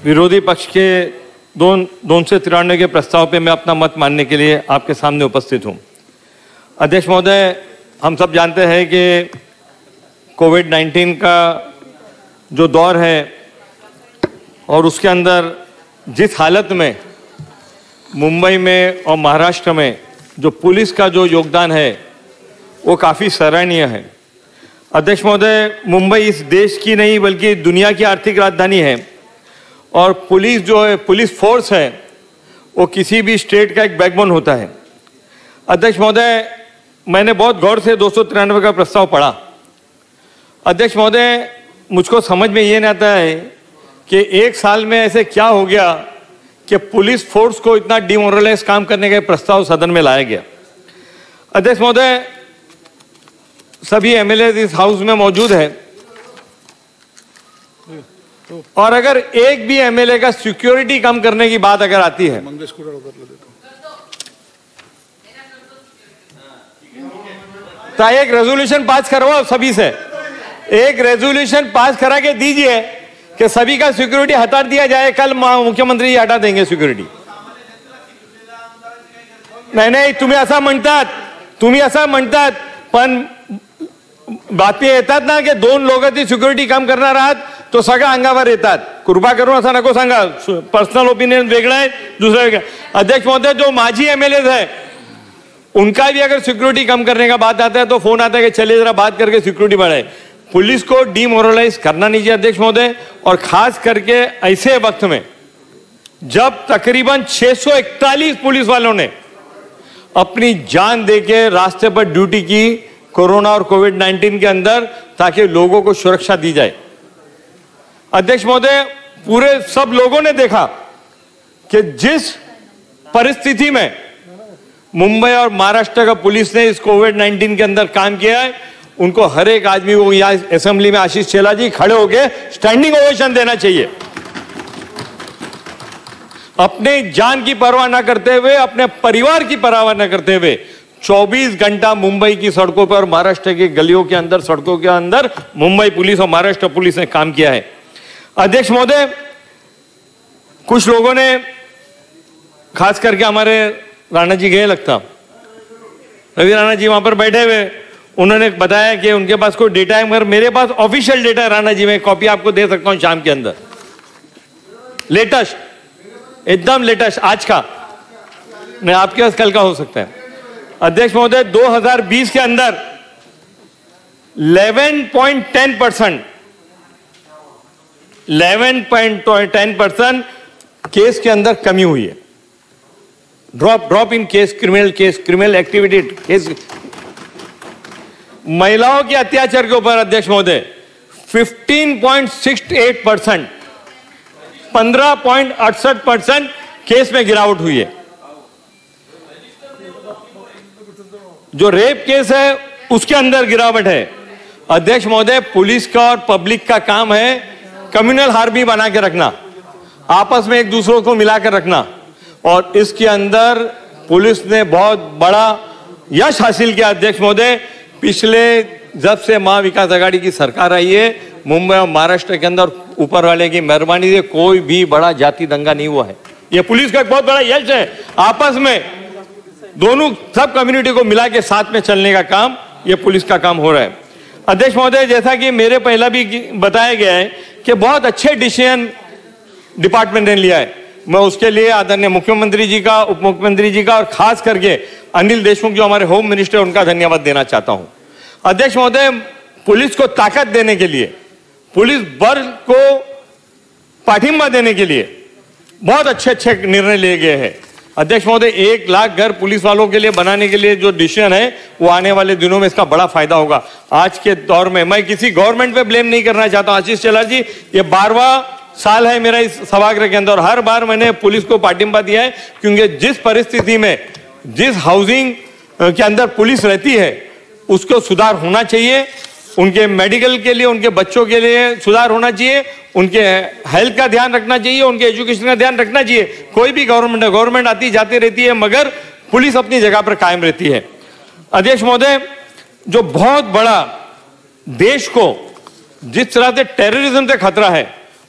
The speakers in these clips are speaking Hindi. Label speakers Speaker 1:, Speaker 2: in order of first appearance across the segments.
Speaker 1: विरोधी पक्ष के 293 के प्रस्ताव पे मैं अपना मत मानने के लिए आपके सामने उपस्थित हूँ। अध्यक्ष महोदय, हम सब जानते हैं कि कोविड-19 का जो दौर है और उसके अंदर जिस हालत में मुंबई में और महाराष्ट्र में जो पुलिस का जो योगदान है वो काफ़ी सराहनीय है। अध्यक्ष महोदय, मुंबई इस देश की नहीं बल्कि दुनिया की आर्थिक राजधानी है और पुलिस जो है, पुलिस फोर्स है, वो किसी भी स्टेट का एक बैकबोन होता है। अध्यक्ष महोदय, मैंने बहुत गौर से 293 का प्रस्ताव पढ़ा। अध्यक्ष महोदय, मुझको समझ में ये नहीं आता है कि एक साल में ऐसे क्या हो गया कि पुलिस फोर्स को इतना डिमोरलाइज काम करने का प्रस्ताव सदन में लाया गया। अध्यक्ष महोदय, सभी एमएलए इस हाउस में मौजूद है और अगर एक भी एमएलए का सिक्योरिटी कम करने की बात अगर आती है तो एक रेजोल्यूशन पास करवाओ, सभी से एक रेजोल्यूशन पास करा के दीजिए कि सभी का सिक्योरिटी हटा दिया जाए। कल मुख्यमंत्री जी हटा देंगे सिक्योरिटी। नाही, तुम्ही असं म्हणतात पण बातमी येतात ना की 2 लोकांची सिक्युरिटी काम करणार आहात तो सगळं अंगावर येतात। कृपा करून असं नको सांगा, पर्सनल ओपिनियन वेगळं आहे, दुसरं वेगळं। अध्यक्ष महोदय, जो माजी एमएलए है उनका भी अगर सिक्योरिटी कम करने का बात आता है तो फोन आता है कि चलिए जरा बात करके सिक्योरिटी बढ़ाए। पुलिस को डिमोरलाइज करना नहीं चाहिए अध्यक्ष महोदय, और खास करके ऐसे वक्त में जब तकरीबन 641 पुलिस वालों ने अपनी जान देके रास्ते पर ड्यूटी की कोरोना और कोविड-19 के अंदर, ताकि लोगों को सुरक्षा दी जाए। अध्यक्ष महोदय, पूरे सब लोगों ने देखा कि जिस परिस्थिति में मुंबई और महाराष्ट्र का पुलिस ने इस कोविड-19 के अंदर काम किया है, उनको हर एक आदमी को यहाँ असेंबली में आशीष चेला जी खड़े होके स्टैंडिंग ओवेशन देना चाहिए। अपने जान की परवाह न करते हुए, अपने परिवार की परवाह न करते हुए 24 घंटा मुंबई की सड़कों पर, महाराष्ट्र की गलियों के अंदर, सड़कों के अंदर मुंबई पुलिस और महाराष्ट्र पुलिस ने काम किया है। अध्यक्ष महोदय, कुछ लोगों ने, खास करके हमारे राणा जी गए लगता, रवि राणा जी वहां पर बैठे हुए, उन्होंने बताया कि उनके पास कोई डेटा है, मगर मेरे पास ऑफिशियल डेटा है राणा जी, में कॉपी आपको दे सकता हूं शाम के अंदर, लेटेस्ट, एकदम लेटेस्ट आज का, नहीं आपके पास कल का हो सकता है। अध्यक्ष महोदय, 2020 के अंदर 11.10% केस के अंदर कमी हुई है। Drop in case, criminal activity case. महिलाओं के अत्याचार के ऊपर अध्यक्ष महोदय 15.68%, 15.68% केस में गिरावट हुई है। जो रेप केस है उसके अंदर गिरावट है। अध्यक्ष महोदय, पुलिस का और पब्लिक का काम है कम्युनल हार्मनी बना के रखना, आपस में एक दूसरों को मिलाकर रखना, और इसके अंदर पुलिस ने बहुत बड़ा यश हासिल किया। अध्यक्ष महोदय, पिछले जब से महा विकास आघाड़ी की सरकार आई है, मुंबई और महाराष्ट्र के अंदर ऊपर वाले की मेहरबानी से कोई भी बड़ा जाति दंगा नहीं हुआ है। यह पुलिस का एक बहुत बड़ा यश है। आपस में दोनों सब कम्युनिटी को मिला के साथ में चलने का काम, यह पुलिस का काम हो रहा है। अध्यक्ष महोदय, जैसा कि मेरे पहला भी बताया गया है कि बहुत अच्छे डिसीजन डिपार्टमेंट ने लिया है। मैं उसके लिए आदरणीय मुख्यमंत्री जी का, उप मुख्यमंत्री जी का और खास करके अनिल देशमुख जो हमारे होम मिनिस्टर, उनका धन्यवाद देना चाहता हूं। अध्यक्ष महोदय, पुलिस को ताकत देने के लिए, पुलिस बल को पाठिंबा देने के लिए बहुत अच्छे निर्णय लिए गए हैं। अध्यक्ष महोदय, 1 लाख घर पुलिस वालों के लिए बनाने के लिए जो डिसीजन है, वो आने वाले दिनों में इसका बड़ा फायदा होगा। आज के दौर में मैं किसी गवर्नमेंट पे ब्लेम नहीं करना चाहता हूं। आशीष चेला जी, ये 12वां साल है मेरा इस सभागृह के अंदर, हर बार मैंने पुलिस को पाठिंबा दिया है, क्योंकि जिस परिस्थिति में, जिस हाउसिंग के अंदर पुलिस रहती है, उसको सुधार होना चाहिए। उनके मेडिकल के लिए, उनके बच्चों के लिए सुधार होना चाहिए, उनके हेल्थ का ध्यान रखना चाहिए, उनके एजुकेशन का ध्यान रखना चाहिए। कोई भी गवर्नमेंट आती जाती रहती है, मगर पुलिस अपनी जगह पर कायम रहती है। अध्यक्ष महोदय, जो बहुत बड़ा देश को जिस तरह से टेररिज्म से खतरा है,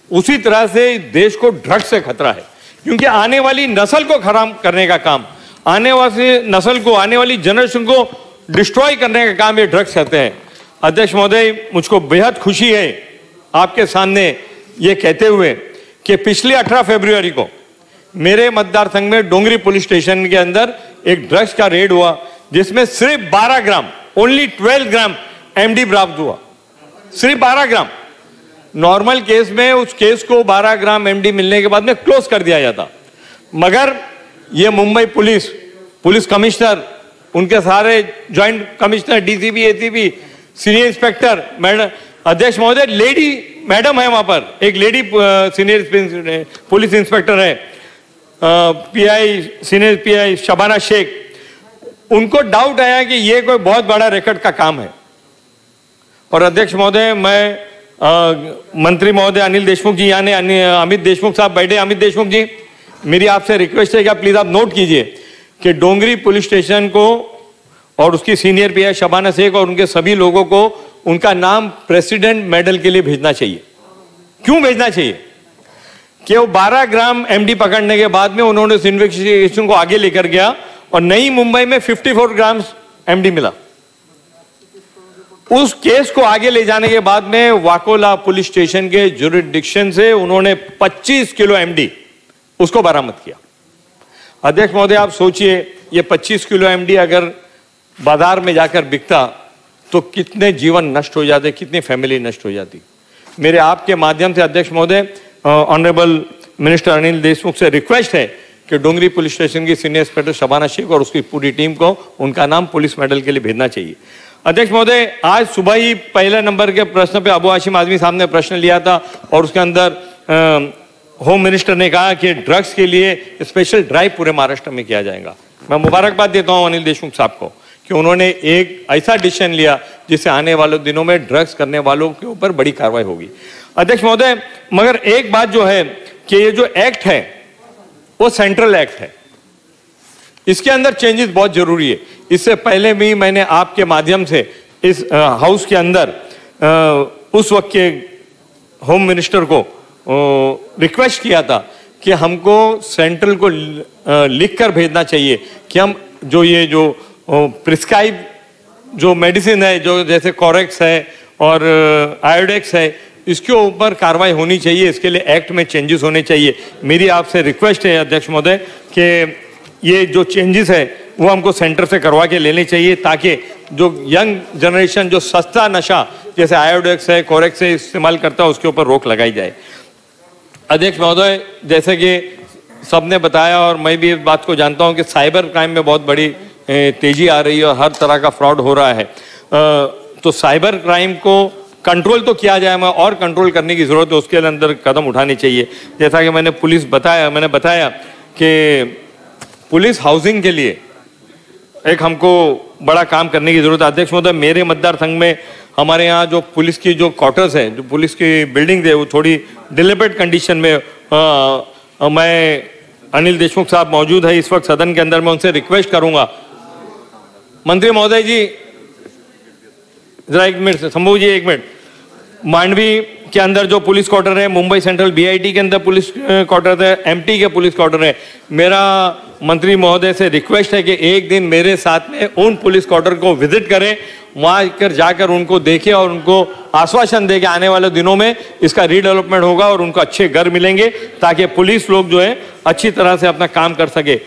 Speaker 1: उसी तरह से देश को ड्रग्स से खतरा है, क्योंकि आने वाली नस्ल को खराब करने का काम, आने वाली नस्ल को, आने वाली जनरेशन को डिस्ट्रॉय करने का काम ये ड्रग्स करते हैं। अध्यक्ष महोदय, मुझको बेहद खुशी है आपके सामने ये कहते हुए कि पिछले 18 फरवरी को मेरे मतदार संघ में डोंगरी पुलिस स्टेशन के अंदर एक ड्रग्स का रेड हुआ, जिसमें सिर्फ 12 ग्राम, ओनली 12 ग्राम एमडी बरामद हुआ, सिर्फ 12 ग्राम। नॉर्मल केस में उस केस को 12 ग्राम एमडी मिलने के बाद में क्लोज कर दिया जाता, मगर ये मुंबई पुलिस कमिश्नर, उनके सारे joint commissioner, DCP, ACP, senior inspector, madam, अध्यक्ष महोदय, लेडी मैडम है वहां पर, एक लेडी सीनियर पुलिस इंस्पेक्टर है, PI, senior PI Shabana Shaikh, उनको डाउट आया कि ये कोई बहुत बड़ा रेकॉर्ड का काम है। और अध्यक्ष महोदय, मैं मंत्री महोदय अनिल देशमुख जी, यानी अमित देशमुख साहब बैठे, अमित देशमुख जी, मेरी आपसे रिक्वेस्ट है कि आप प्लीज आप नोट कीजिए कि डोंगरी पुलिस स्टेशन को और उसकी सीनियर पीआई शबाना शेख और उनके सभी लोगों को उनका नाम प्रेसिडेंट मेडल के लिए भेजना चाहिए। क्यों भेजना चाहिए? कि वो 12 ग्राम एमडी पकड़ने के बाद में उन्होंने इस इन्वेस्टिगेशन को आगे लेकर गया और नई मुंबई में 54 ग्राम एमडी मिला। उस केस को आगे ले जाने के बाद में वाकोला पुलिस स्टेशन के जुरिडिक्शन से उन्होंने 25 किलो एमडी उसको बरामद किया। अध्यक्ष महोदय, आप सोचिए, ये 25 किलो एमडी अगर बाजार में जाकर बिकता तो कितने जीवन नष्ट हो जाते, कितनी फैमिली नष्ट हो जाती। मेरे आपके माध्यम से अध्यक्ष महोदय, ऑनरेबल मिनिस्टर अनिल देशमुख से रिक्वेस्ट है कि डोंगरी पुलिस स्टेशन की सीनियर इंस्पेक्टर शबाना शेख और उसकी पूरी टीम को उनका नाम पुलिस मेडल के लिए भेजना चाहिए। अध्यक्ष महोदय, आज सुबह ही पहले नंबर के प्रश्न पे अबू हाशिम आजमी साहब ने प्रश्न लिया था और उसके अंदर होम मिनिस्टर ने कहा कि ड्रग्स के लिए स्पेशल ड्राइव पूरे महाराष्ट्र में किया जाएगा। मैं मुबारकबाद देता हूं अनिल देशमुख साहब को कि उन्होंने एक ऐसा डिसीजन लिया जिससे आने वाले दिनों में ड्रग्स करने वालों के ऊपर बड़ी कार्रवाई होगी। अध्यक्ष महोदय, मगर एक बात जो है कि ये जो एक्ट है वो सेंट्रल एक्ट है, इसके अंदर चेंजेस बहुत जरूरी है। इससे पहले भी मैंने आपके माध्यम से इस हाउस के अंदर उस वक्त के होम मिनिस्टर को रिक्वेस्ट किया था कि हमको सेंट्रल को लिख कर भेजना चाहिए कि हम जो प्रिस्क्राइब जो मेडिसिन है, जो जैसे कोरेक्स है और आयोडेक्स है, इसके ऊपर कार्रवाई होनी चाहिए, इसके लिए एक्ट में चेंजेस होने चाहिए। मेरी आपसे रिक्वेस्ट है अध्यक्ष महोदय कि ये जो चेंजेस है वो हमको सेंटर से करवा के लेने चाहिए, ताकि जो यंग जनरेशन जो सस्ता नशा जैसे आयोडेक्स है, कोरेक्स है इस्तेमाल करता है, उसके ऊपर रोक लगाई जाए। अध्यक्ष महोदय, जैसे कि सबने बताया और मैं भी इस बात को जानता हूं कि साइबर क्राइम में बहुत बड़ी तेजी आ रही है और हर तरह का फ्रॉड हो रहा है, तो साइबर क्राइम को कंट्रोल तो किया जाए, मैं और कंट्रोल करने की जरूरत है, उसके अंदर कदम उठाने चाहिए। जैसा कि मैंने बताया कि पुलिस हाउसिंग के लिए एक हमको बड़ा काम करने की जरूरत है। अध्यक्ष महोदय, मेरे मतदार संघ में हमारे यहाँ जो पुलिस की जो क्वार्टर्स है, जो पुलिस की बिल्डिंग है, वो थोड़ी डिलेबरेट कंडीशन में, मैं अनिल देशमुख साहब मौजूद है इस वक्त सदन के अंदर, मैं उनसे रिक्वेस्ट करूंगा, मंत्री महोदय जी जरा एक मिनट, शंभू जी एक मिनट, मांडवी के अंदर जो पुलिस क्वार्टर है, मुंबई सेंट्रल बीआईटी के अंदर पुलिस क्वार्टर है, एमटी के पुलिस क्वार्टर है, मेरा मंत्री महोदय से रिक्वेस्ट है कि एक दिन मेरे साथ में उन पुलिस क्वार्टर को विजिट करें, वहां जाकर उनको देखें और उनको आश्वासन दे कि आने वाले दिनों में इसका रीडेवलपमेंट होगा और उनको अच्छे घर मिलेंगे, ताकि पुलिस लोग जो है अच्छी तरह से अपना काम कर सके।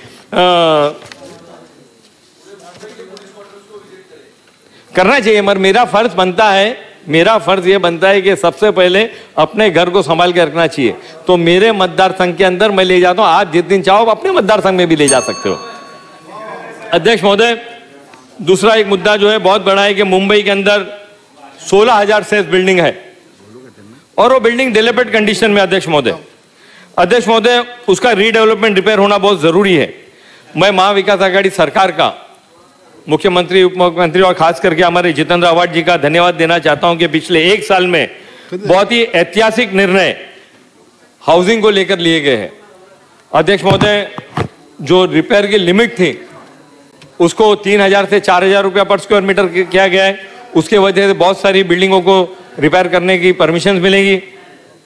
Speaker 1: करना चाहिए, मगर मेरा फर्ज ये बनता है कि सबसे पहले अपने घर को संभाल के रखना चाहिए। तो मेरे मतदार संघ के अंदर मैं ले जाता हूं, आप जिस दिन चाहो अपने मतदार संघ में भी ले जा सकते हो। अध्यक्ष महोदय, दूसरा एक मुद्दा जो है बहुत बड़ा है कि मुंबई के अंदर 16,000 सेल्स बिल्डिंग है और वो बिल्डिंग डिलेबरेट कंडीशन में। अध्यक्ष महोदय, उसका रीडेवलपमेंट रिपेयर होना बहुत जरूरी है। मैं महाविकास आघाड़ी सरकार का, मुख्यमंत्री, उप मुख्यमंत्री और खास करके हमारे जितेंद्र आव्हाड जी का धन्यवाद देना चाहता हूं कि पिछले एक साल में बहुत ही ऐतिहासिक निर्णय हाउसिंग को लेकर लिए गए हैं। अध्यक्ष महोदय, जो रिपेयर की लिमिट थी उसको 3,000 से 4,000 रुपया पर स्क्वायर मीटर किया गया है। उसके वजह से बहुत सारी बिल्डिंगों को रिपेयर करने की परमिशन मिलेगी।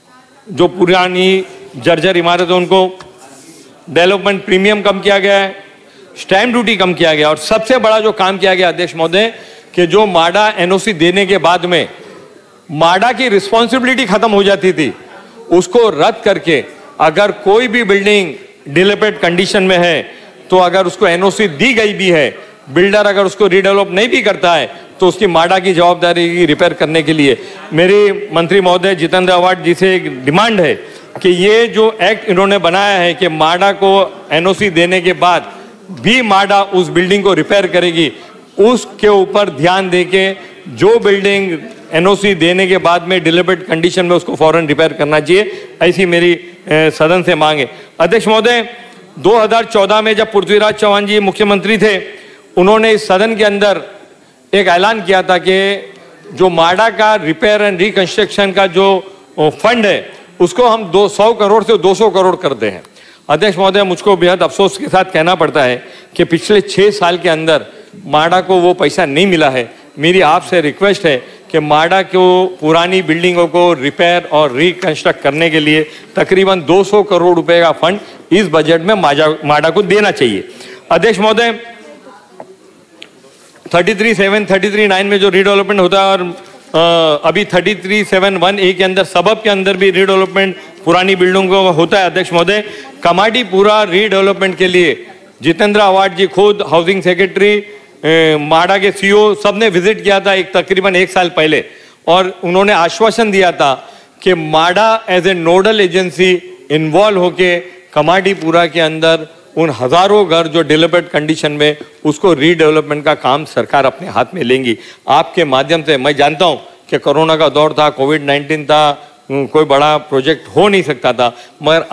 Speaker 1: जो पुरानी जर्जर इमारत है उनको डेवलपमेंट प्रीमियम कम किया गया है, स्टैम्प ड्यूटी कम किया गया, और सबसे बड़ा जो काम किया गया अध्यक्ष महोदय कि जो माडा एनओसी देने के बाद में माडा की रिस्पॉन्सिबिलिटी खत्म हो जाती थी, उसको रद्द करके अगर कोई भी बिल्डिंग डिलेपेड कंडीशन में है तो अगर उसको एनओसी दी गई भी है, बिल्डर अगर उसको रीडेवलप नहीं भी करता है तो उसकी माडा की जवाबदारी रिपेयर करने के लिए मेरी मंत्री महोदय जितेंद्र आवाड जी से एक डिमांड है कि ये जो एक्ट इन्होंने बनाया है कि माडा को एनओसी देने के बाद भी माडा उस बिल्डिंग को रिपेयर करेगी, उसके ऊपर ध्यान देके जो बिल्डिंग एनओसी देने के बाद में डिलेबर्ड कंडीशन में उसको फौरन रिपेयर करना चाहिए, ऐसी मेरी सदन से मांग है। अध्यक्ष महोदय 2014 में जब पृथ्वीराज चौहान जी मुख्यमंत्री थे, उन्होंने इस सदन के अंदर एक ऐलान किया था कि जो माडा का रिपेयर एंड रिकंस्ट्रक्शन का जो फंड है उसको हम 100 करोड़ से 200 करोड़ करते हैं। अध्यक्ष महोदय, मुझको बेहद अफसोस के साथ कहना पड़ता है कि पिछले 6 साल के अंदर माडा को वो पैसा नहीं मिला है। मेरी आपसे रिक्वेस्ट है कि माडा को पुरानी बिल्डिंगों को रिपेयर और रिकंस्ट्रक्ट करने के लिए तकरीबन 200 करोड़ रुपए का फंड इस बजट में माडा को देना चाहिए। अध्यक्ष महोदय, 33/7, 33/9 में जो रीडेवलपमेंट होता है और अभी 33/7(1)(a) के अंदर सबब के अंदर भी रीडेवलपमेंट पुरानी बिल्डिंगों का होता है। अध्यक्ष महोदय, कमाटीपुरा रीडेवलपमेंट के लिए जितेंद्र आवाड जी खुद, हाउसिंग सेक्रेटरी, माडा के सीईओ सबने विजिट किया था तकरीबन 1 साल पहले, और उन्होंने आश्वासन दिया था कि MHADA as a nodal agency involve होके कमाटीपुरा के अंदर उन हजारों घर जो डेवलप्ड कंडीशन में उसको रीडेवलपमेंट का काम सरकार अपने हाथ में लेंगी। आपके माध्यम से मैं जानता हूं कि कोरोना का दौर था, कोविड-19 था, कोई बड़ा प्रोजेक्ट हो नहीं सकता था, मगर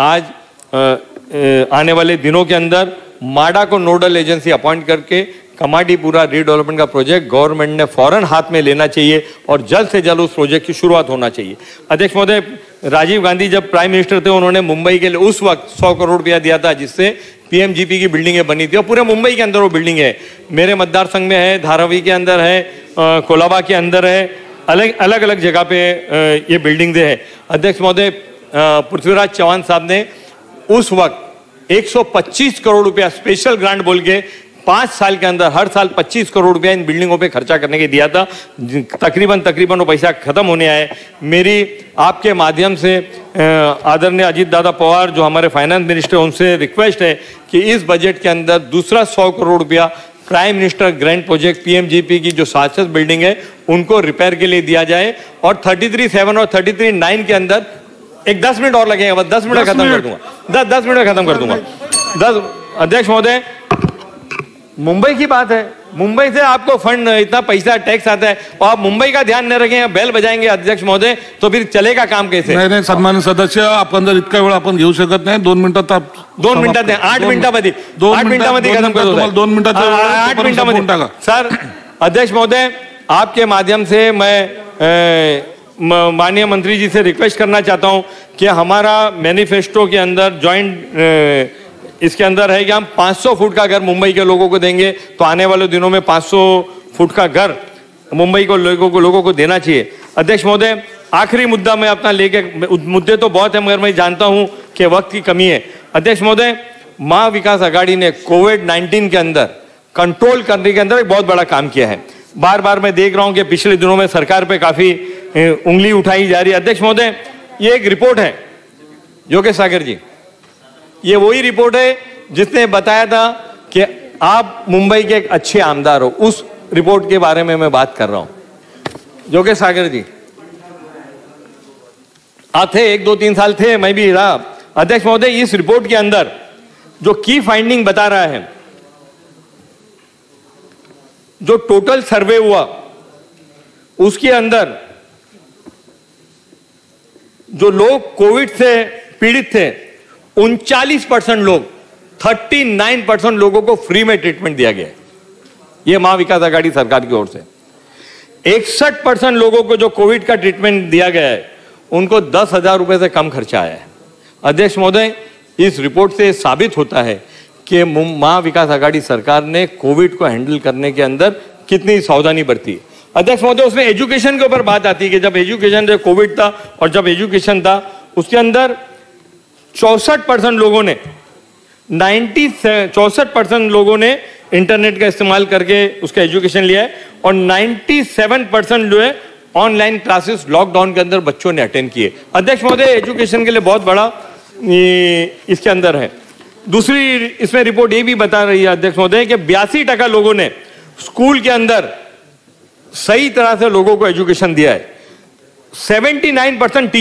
Speaker 1: आज आने वाले दिनों के अंदर माडा को नोडल एजेंसी अपॉइंट करके कमाटीपुरा रीडेवलपमेंट का प्रोजेक्ट गवर्नमेंट ने फौरन हाथ में लेना चाहिए और जल्द से जल्द उस प्रोजेक्ट की शुरुआत होना चाहिए। अध्यक्ष महोदय, राजीव गांधी जब प्राइम मिनिस्टर थे, उन्होंने मुंबई के लिए उस वक्त 100 करोड़ रुपया दिया था, जिससे पीएमजीपी की बिल्डिंगें बनी थी और पूरे मुंबई के अंदर वो बिल्डिंग है। मेरे मतदार संघ में है, धारावी के अंदर है, कोलाबा के अंदर है, अलग अलग जगह पे ये बिल्डिंग है। अध्यक्ष महोदय, पृथ्वीराज चौहान साहब ने उस वक्त 125 करोड़ रुपया स्पेशल ग्रांट बोल के 5 साल के अंदर हर साल 25 करोड़ रुपया इन बिल्डिंगों पे खर्चा करने के दिया था। तकरीबन वो पैसा खत्म होने आए। मेरी आपके माध्यम से आदरणीय अजीत दादा पवार जो हमारे फाइनेंस मिनिस्टर, उनसे रिक्वेस्ट है कि इस बजट के अंदर दूसरा 100 करोड़ रुपया prime minister grand project PMGP की जो 7 बिल्डिंग है उनको रिपेयर के लिए दिया जाए, और 33/7 और 33/9 के अंदर एक 10 मिनट और लगेगा, बस 10 मिनट खत्म कर दूंगा, 10 मिनट खत्म कर दूंगा। अध्यक्ष महोदय, मुंबई की बात है, मुंबई से आपको फंड इतना पैसा टैक्स आता है और आप मुंबई का ध्यान न रखें, बेल बजाएंगे अध्यक्ष महोदय, तो फिर चलेगा काम कैसे?
Speaker 2: नाही सन्मान्य सदस्य, आपण जर इतका वेळ आपण घेऊ शकत नाही, 2 मिनिटात
Speaker 1: 2 मिनिटात नाही, 8 मिनिटामध्ये 8 मिनिटामध्ये खत्म करतो,
Speaker 2: 2 मिनिटात
Speaker 1: 8 मिनिटामध्ये। सर अध्यक्ष महोदय, आपके माध्यम से मैं माननीय मंत्री जी से रिक्वेस्ट करना चाहता हूं कि हमारा मैनिफेस्टो के अंदर ज्वाइंट इसके अंदर है कि हम 500 फुट का घर मुंबई के लोगों को देंगे, तो आने वाले दिनों में 500 फुट का घर मुंबई को लोगों को देना चाहिए। अध्यक्ष महोदय, आखिरी मुद्दा मैं अपना लेके, मुद्दे तो बहुत है मगर मैं जानता हूं कि वक्त की कमी है। अध्यक्ष महोदय, महाविकास आघाड़ी ने कोविड-19 के अंदर कंट्रोल करने के अंदर एक बहुत बड़ा काम किया है। बार बार मैं देख रहा हूं कि पिछले दिनों में सरकार पे काफी उंगली उठाई जा रही है। अध्यक्ष महोदय, ये एक रिपोर्ट है, योगेश सागर जी, ये वही रिपोर्ट है जिसने बताया था कि आप मुंबई के एक अच्छे आमदार हो, उस रिपोर्ट के बारे में मैं बात कर रहा हूं। योगेश सागर जी, आप थे 1-2-3 साल थे, मैं भी रहा। अध्यक्ष महोदय, इस रिपोर्ट के अंदर जो की फाइंडिंग बता रहा है, जो टोटल सर्वे हुआ उसके अंदर जो लोग कोविड से पीड़ित थे 39% लोग, 39% लोगों को फ्री में ट्रीटमेंट दिया गया है, यह महाविकास आघाड़ी सरकार की ओर से। 61% लोगों को जो कोविड का ट्रीटमेंट दिया गया है उनको 10,000 रुपए से कम खर्चा आया है। अध्यक्ष महोदय, इस रिपोर्ट से साबित होता है कि महाविकास आघाड़ी सरकार ने कोविड को हैंडल करने के अंदर कितनी सावधानी बरती। अध्यक्ष महोदय, उसमें एजुकेशन के ऊपर बात आती है कि जब एजुकेशन, जब कोविड था और जब एजुकेशन था, उसके अंदर 64% लोगों ने 64% लोगों ने इंटरनेट का इस्तेमाल करके उसका एजुकेशन लिया है और 97% जो है ऑनलाइन क्लासेस लॉकडाउन के अंदर बच्चों ने अटेंड किए। अध्यक्ष महोदय, एजुकेशन के लिए बहुत बड़ा इसके अंदर है। दूसरी इसमें रिपोर्ट ये भी बता रही है अध्यक्ष महोदय कि 82% लोगों ने स्कूल के अंदर सही तरह से लोगों को एजुकेशन दिया है। 79%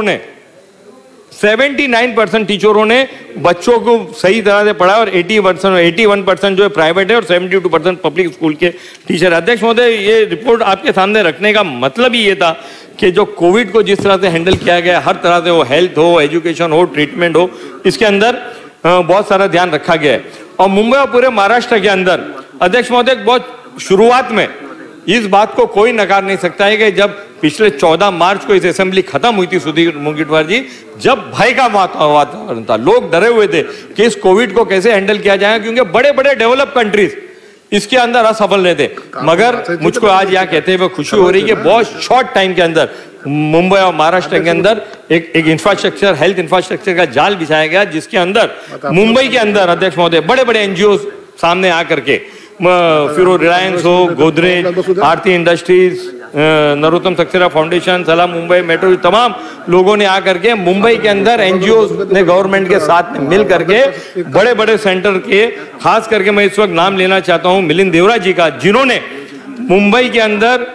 Speaker 1: टीचरों ने बच्चों को सही तरह से पढ़ाया और 81% जो है प्राइवेट है और 72% पब्लिक स्कूल के टीचर। अध्यक्ष महोदय, ये रिपोर्ट आपके सामने रखने का मतलब ही ये था कि जो कोविड को जिस तरह से हैंडल किया गया, हर तरह से, वो हेल्थ हो, एजुकेशन हो, ट्रीटमेंट हो, इसके अंदर बहुत सारा ध्यान रखा गया है। और मुंबई और पूरे महाराष्ट्र के अंदर अध्यक्ष महोदय, बहुत शुरुआत में इस बात को कोई नकार नहीं सकता है कि जब पिछले 14 मार्च को इस असेंबली खत्म हुई थी, सुधीर मुंगेटवार जी, जब भय का वातावरण था, लोग डरे हुए थे कि इस कोविड को कैसे हैंडल किया जाए, क्योंकि बड़े बड़े डेवलप कंट्रीज इसके अंदर असफल रहे थे। मगर मुझको आज यहाँ कहते हुए खुशी हो रही है कि बहुत शॉर्ट टाइम के अंदर मुंबई और महाराष्ट्र के अंदर एक इंफ्रास्ट्रक्चर, हेल्थ इंफ्रास्ट्रक्चर का जाल बिछाया गया, जिसके अंदर मुंबई के अंदर अध्यक्ष महोदय बड़े बड़े एनजीओ सामने आकर के, फिर वो रिलायंस हो, Godrej, Aarti industries, Narottam Saxena foundation, Salaam Mumbai metro, तमाम लोगों ने आकर के मुंबई के अंदर एनजीओ ने गवर्नमेंट के साथ में मिल करके बड़े बड़े सेंटर के, खास करके मैं इस वक्त नाम लेना चाहता हूं मिलिंद देवरा जी का, जिन्होंने मुंबई के अंदर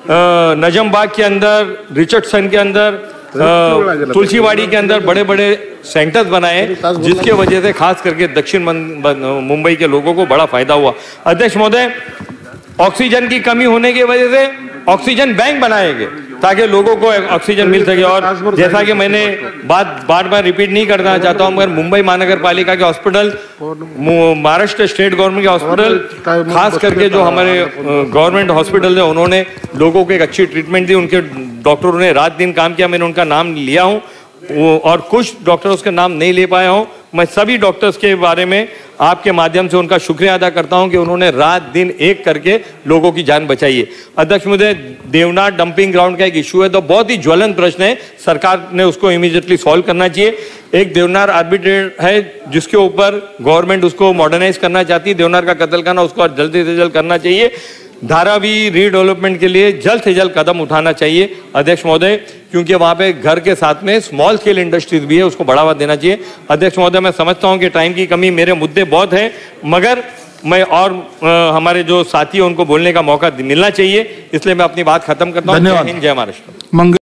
Speaker 1: नजमबाग के अंदर, रिचर्डसन के अंदर, तुलसीवाड़ी के अंदर बड़े बड़े सेंटर्स बनाए, जिसके वजह से खास करके दक्षिण मुंबई के लोगों को बड़ा फायदा हुआ। अध्यक्ष महोदय, ऑक्सीजन की कमी होने की वजह से ऑक्सीजन बैंक बनाए गए ताकि लोगों को ऑक्सीजन मिल सके। और जैसा कि मैंने बात बार बार रिपीट नहीं करना चाहता हूं, मगर मुंबई महानगर पालिका के हॉस्पिटल, महाराष्ट्र स्टेट गवर्नमेंट के हॉस्पिटल, खास करके जो हमारे गवर्नमेंट हॉस्पिटल है, उन्होंने लोगों को एक अच्छी ट्रीटमेंट दी। उनके डॉक्टरों ने रात दिन काम किया। मैंने उनका नाम लिया हूं और कुछ डॉक्टर्स का नाम नहीं ले पाया हूं। मैं सभी डॉक्टर्स के बारे में आपके माध्यम से उनका शुक्रिया अदा करता हूं कि उन्होंने रात दिन एक करके लोगों की जान बचाई है। अध्यक्ष महोदय, देवनार डंपिंग ग्राउंड का एक इशू है, तो बहुत ही ज्वलंत प्रश्न है, सरकार ने उसको इमीडिएटली सॉल्व करना चाहिए। एक देवनार आर्बिट्रेट है जिसके ऊपर गवर्नमेंट उसको मॉडर्नाइज करना चाहती है, देवनार का कत्लखाना, उसको जल्दी से जल्द करना चाहिए। धारावी रीडेवलपमेंट के लिए जल्द से जल्द कदम उठाना चाहिए अध्यक्ष महोदय, क्योंकि वहां पे घर के साथ में स्मॉल स्केल इंडस्ट्रीज भी है, उसको बढ़ावा देना चाहिए। अध्यक्ष महोदय, मैं समझता हूं कि टाइम की कमी, मेरे मुद्दे बहुत हैं, मगर मैं और हमारे जो साथी हैं उनको बोलने का मौका मिलना चाहिए, इसलिए मैं अपनी बात खत्म करता हूं। जय हिंद, जय महाराष्ट्र।